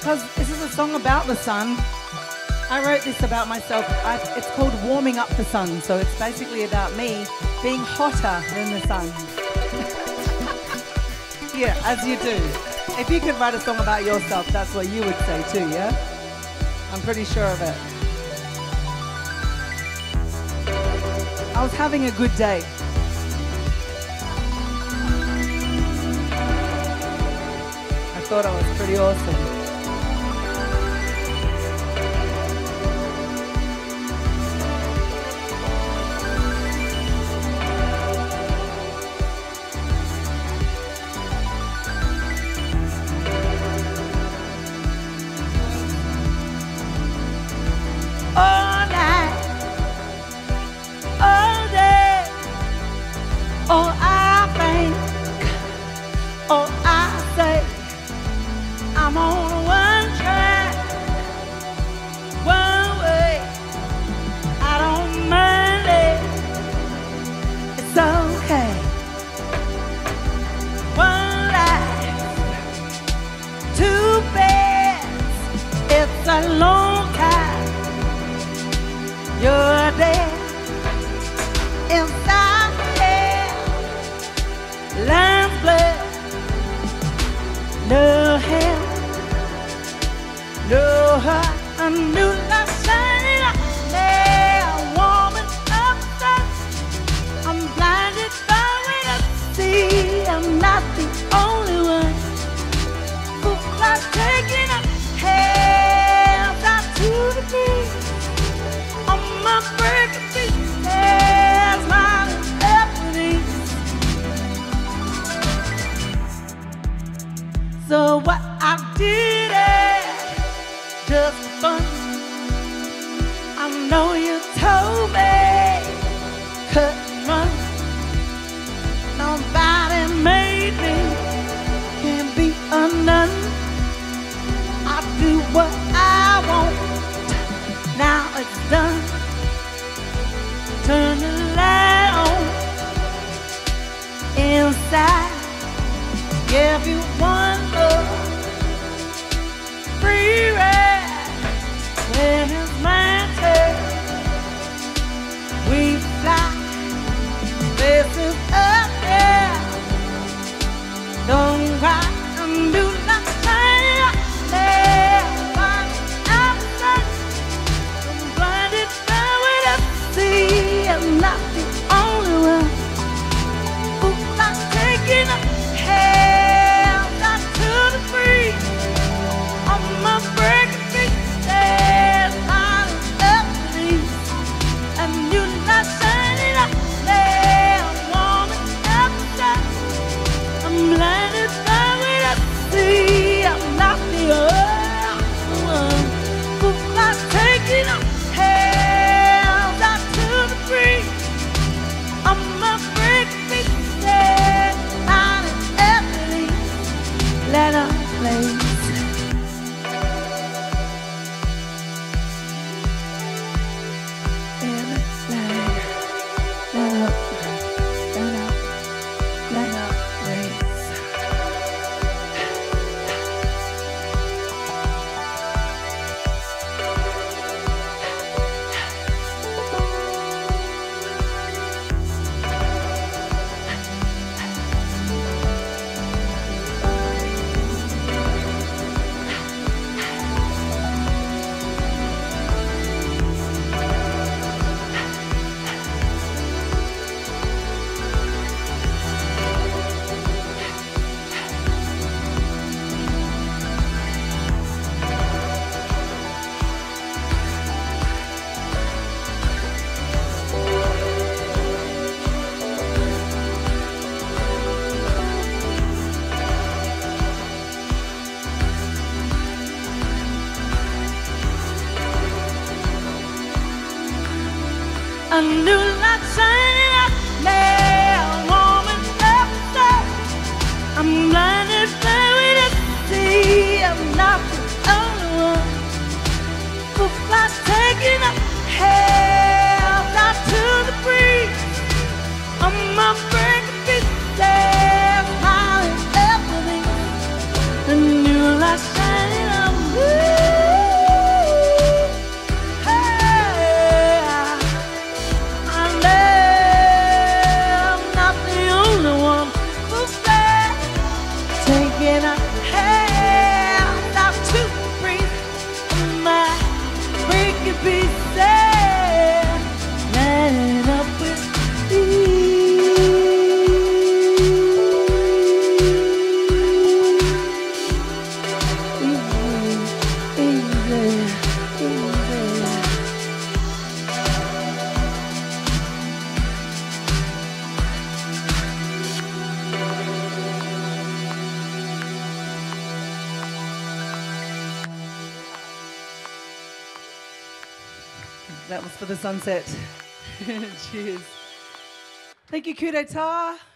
because this is a song about the sun. I wrote this about myself. It's called Warming Up the Sun. So it's basically about me being hotter than the sun. Yeah, as you do. If you could write a song about yourself, that's what you would say too, yeah? I'm pretty sure of it. I was having a good day. I thought I was pretty awesome. All night, all day, oh I think, oh I say, I'm on one track, one way, I don't mind it, it's okay. One life, two beds, it's a long time. You're there, inside there, lines blurred, no hair, no heart, a new light shining up there, warming up the sun. I'm blinded by what I see, I'm not the only one who's not taking a hand out to the beat. My break of peace, there's my happening. So what I did is just for fun. I know you told me cut and run. Nobody made me, can't be undone. I do what I want, now it's done. Turn the light on inside. Give you one look, free ride. When it's my turn, we fly. Faces up there. Don't cry, and do not shine up there. Outside, I'm blinded by what I see. I'm not the only one who's not taking a hand out to the free. I'm a breaking free, there's not enough leaves, and you're not shining up there, warming up the sun. I'm blinded by what I see. I'm not the only one who's not taking a hand out to the free. I'm a break me there, not an empty. Let her place. A new light shining up there, warming up the sun. I'm blinded by what I see. I'm not the only one who's not taking a hand out to the breeze. I'm a breaking piece there, smiling everything. A new light shining up That was for the sunset. Cheers. Thank you, KuDeTa.